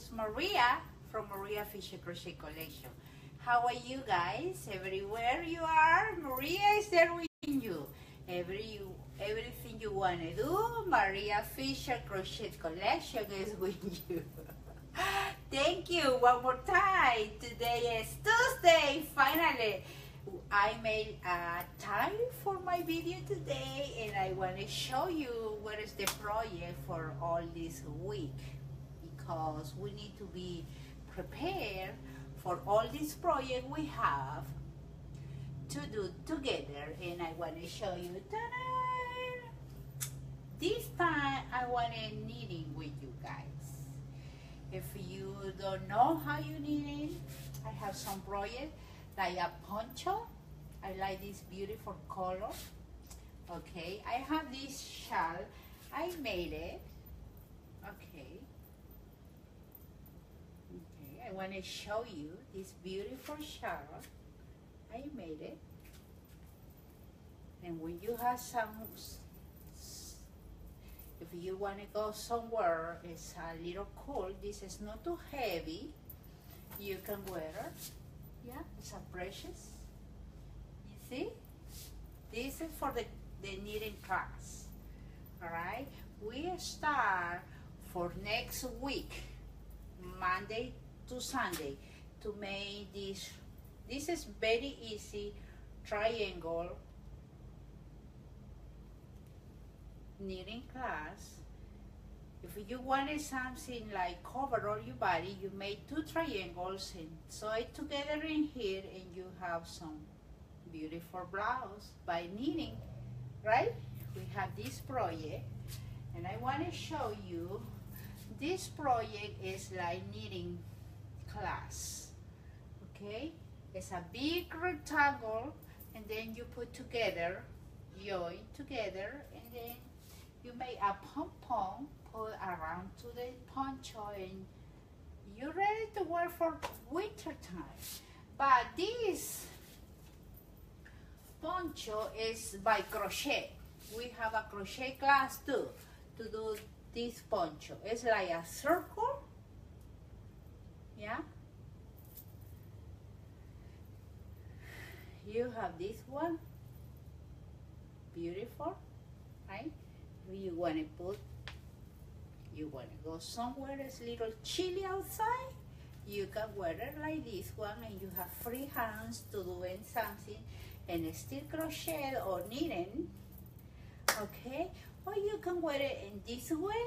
is Maria from Maria Fisher Crochet Collection. How are you guys? Everywhere you are, Maria is there with you. Everything you want to do, Maria Fisher Crochet Collection is with you. Thank you one more time. Today is Tuesday, finally. I made a time for my video today and I want to show you what is the project for all this week, because we need to be prepared for all this project we have to do together. And I want to show you, this time I want to knitting with you guys. If you don't know how you knit it, I have some project like a poncho. I like this beautiful color. Okay, I have this shawl. I made it. Okay, I want to show you this beautiful shawl. I made it. And when you have some, if you want to go somewhere, it's a little cool. This is not too heavy. You can wear it. Yeah, it's a precious. You see? This is for the knitting class. Alright? We start for next week, Monday to Sunday, to make this. This is very easy triangle knitting class. If you wanted something like cover all your body, you make two triangles and sew it together in here, and you have some beautiful blouse by knitting, right? We have this project, and I want to show you. This project is like knitting class. Okay, it's a big rectangle, and then you put together, join together, and then you make a pom-pom, put around to the poncho, and you're ready to wear for winter time. But this poncho is by crochet. We have a crochet class too to do this poncho. It's like a circle, yeah. You have this one, beautiful, right? You want to put, you want to go somewhere it's a little chilly outside, you can wear it like this one, and you have free hands to doing something and still crochet or knitting, okay? Or you can wear it in this way.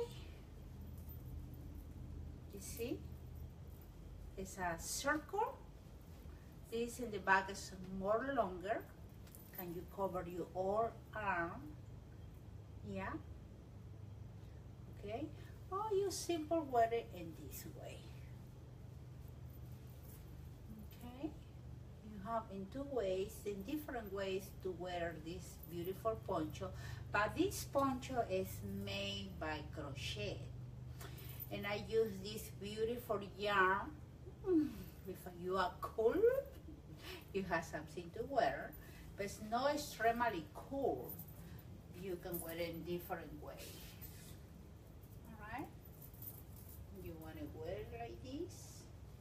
You see? It's a circle. This in the back is more longer. Can you cover your whole arm? Yeah. Okay. Or you simple wear it in this way. Okay. You have in two ways, in different ways to wear this beautiful poncho. But this poncho is made by crochet. And I use this beautiful yarn. If you are cool, you have something to wear, but it's not extremely cool. You can wear it in different ways. All right? You want to wear it like this,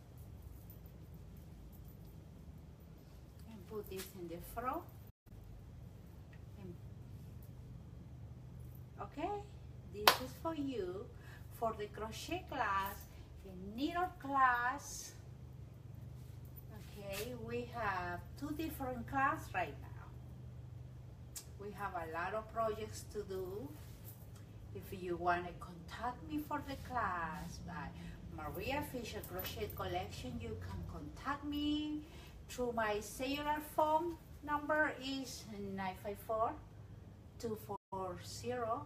and put this in the front. And, okay, this is for you for the crochet class and needle class. Okay, we have two different classes right now. We have a lot of projects to do. If you want to contact me for the class by Maria Fisher Crochet Collection, you can contact me through my cellular phone number is 954-240-8779,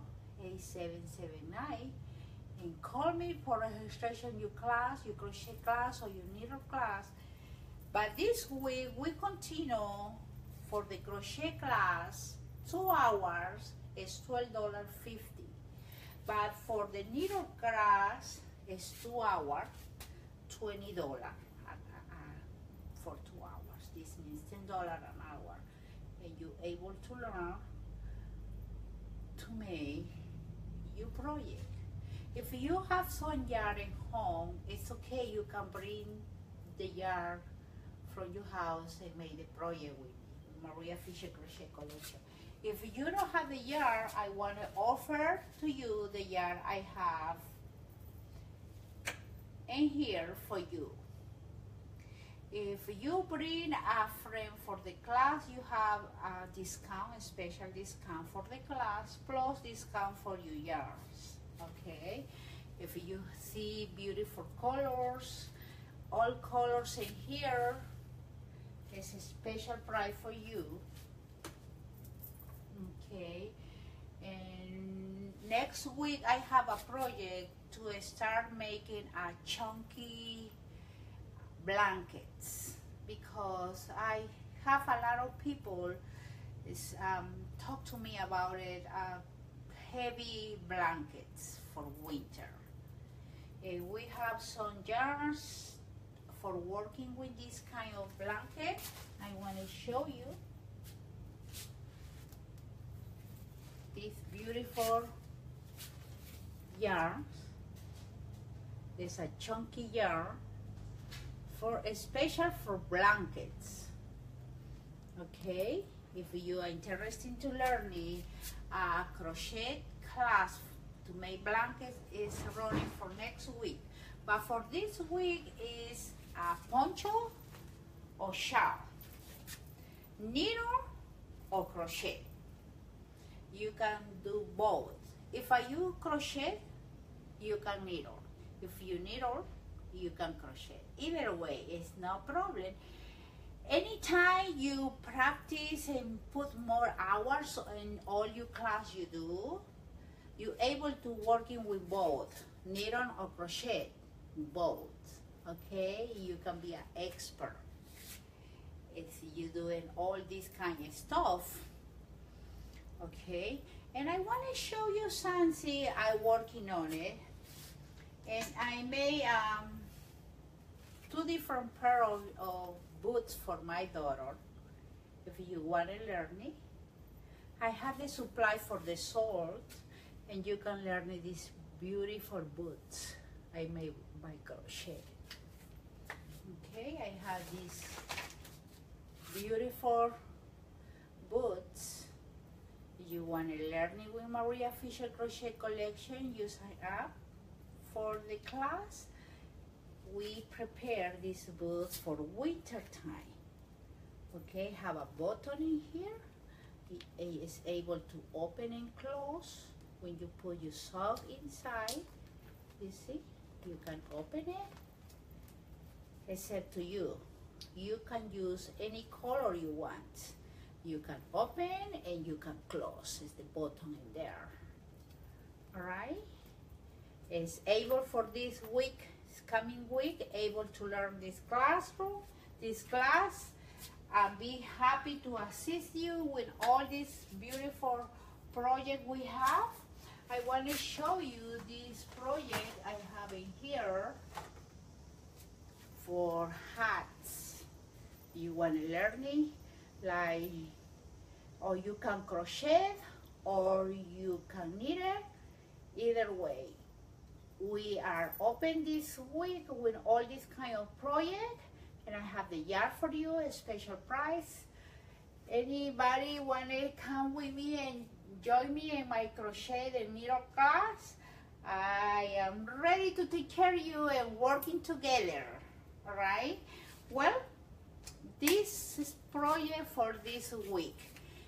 and call me for registration your class, your crochet class, or your needle class. But this week we continue for the crochet class, 2 hours is $12.50. But for the needle class is 2 hours, $20 for 2 hours. This means $10 an hour, and you're able to learn to make your project. If you have some yarn at home, it's okay. You can bring the yarn from your house and make the project with Maria Fisher Crochet Collection. If you don't have the yarn, I want to offer to you the yarn I have in here for you. If you bring a friend for the class, you have a discount, a special discount for the class, plus discount for your yarns, okay? If you see beautiful colors, all colors in here, it's a special price for you, okay? And next week, I have a project to start making a chunky blankets, because I have a lot of people talk to me about it, heavy blankets for winter. We have some yarns for working with this kind of blanket. I want to show you these beautiful yarns. There's a chunky yarn for special for blankets, okay? If you are interested to learning a crochet class to make blankets, is running for next week, but for this week is a poncho or shawl, needle or crochet. You can do both. If you crochet, you can needle. If you needle, you can crochet. Either way, it's no problem. Anytime you practice and put more hours in all your class you do, you're able to working with both, needle or crochet, both, okay? You can be an expert if you doing all this kind of stuff, okay? And I want to show you something I'm working on it, and I made two different pair of boots for my daughter. If you want to learn it, I have the supply for the salt, and you can learn these beautiful boots I made by crochet. Okay, I have these beautiful boots. You want to learn it with Maria Fisher Crochet Collection, you sign up for the class. We prepare these boots for winter time. Okay, have a button in here. It is able to open and close. When you put your sock inside, you see, you can open it. It's up to you. You can use any color you want. You can open and you can close. It's the button in there. All right. It's able for this week, coming week, able to learn this class. I'll be happy to assist you with all this beautiful project we have. I want to show you this project I have in here for hats. You want to learn it, like, or you can crochet, or you can knit it. Either way, we are open this week with all this kind of project, and I have the yarn for you, a special price. Anybody want to come with me and join me in my crochet and needle class? I am ready to take care of you and working together. All right. Well, this is project for this week.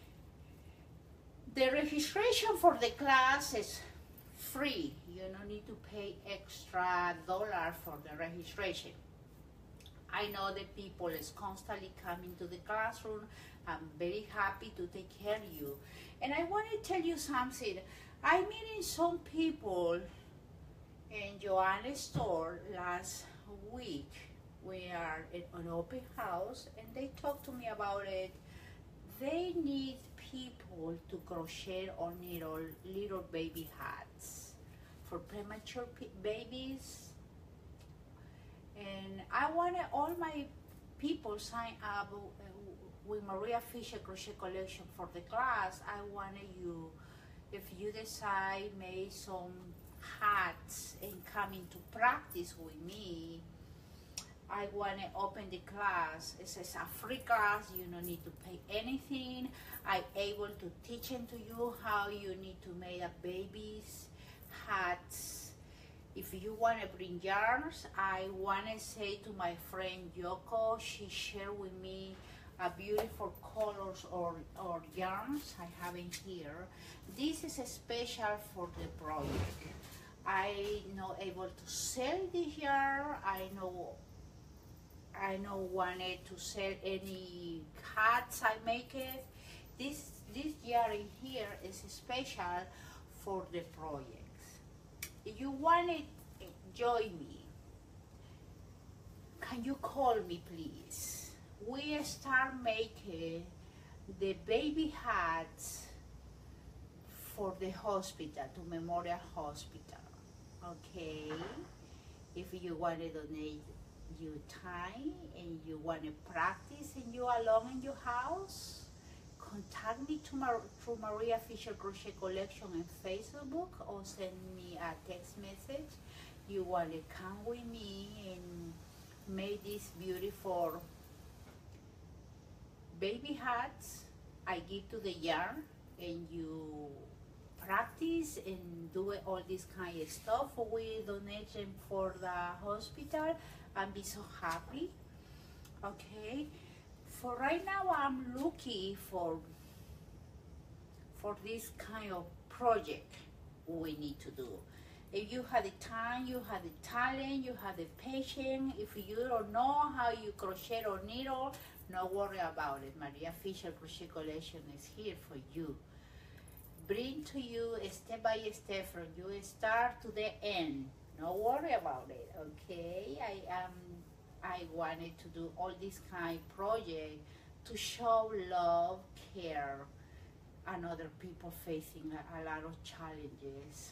The registration for the class is free. You don't need to pay extra dollar for the registration. I know that people is constantly coming to the classroom. I'm very happy to take care of you. And I want to tell you something. I meeting some people in Joanna's store last week. We are at an open house, and they talked to me about it. They need people to crochet or needle little baby hats for premature babies. And I want all my people sign up with Maria Fisher Crochet Collection for the class. I want you, if you decide, make some hats coming to practice with me, I want to open the class. It's a free class. You don't need to pay anything. I'm able to teach to you how you need to make a baby's hats. If you want to bring yarns, I want to say to my friend Yoko, she shared with me a beautiful colors or yarns I have in here. This is a special for the project. I not able to sell this yarn. I know wanted to sell any hats I make it. This yarn in here is special for the projects. If you want to join me, can you call me please? We start making the baby hats for the hospital, to Memorial Hospital. Okay, if you want to donate your time and you want to practice and you alone in your house, contact me through Maria Fisher Crochet Collection on Facebook or send me a text message. You want to come with me and make this beautiful baby hats. I give to the yarn and you practice and do all this kind of stuff. We donate them for the hospital and be so happy. Okay, for right now I'm looking for this kind of project we need to do. If you have the time, you have the talent, you have the patience. If you don't know how you crochet or needle, no worry about it. Maria Fisher Crochet Collection is here for you. Bring to you step by step from you start to the end. No worry about it, okay? I wanted to do all this kind of project to show love, care, and other people facing a lot of challenges.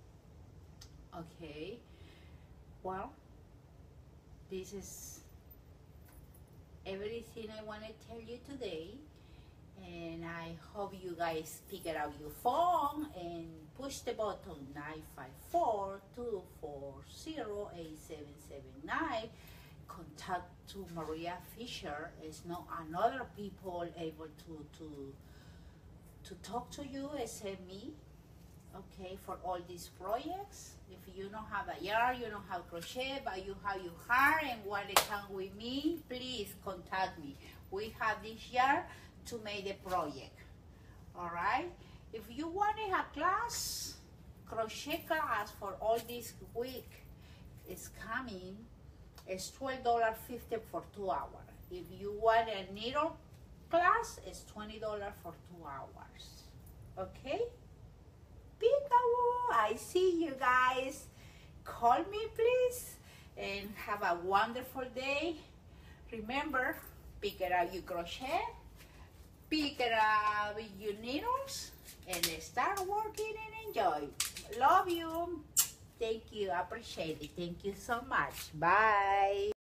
Okay, well, this is everything I want to tell you today, and I hope you guys figure out your phone and push the button 954-240-8779. Contact to Maria Fisher. It's not another people able to talk to you except me. Okay, for all these projects. If you don't have a yarn, you don't have crochet, but you have your heart and want to come with me, please contact me. We have this yarn to make the project. All right. If you want to have class, crochet class for all this week is coming. It's $12.50 for 2 hours. If you want a needle class, it's $20 for 2 hours. Okay. Peekaboo, I see you guys. Call me please and have a wonderful day. Remember, pick it up your crochet, pick it up your needles, and start working and enjoy. Love you. Thank you. I appreciate it. Thank you so much. Bye.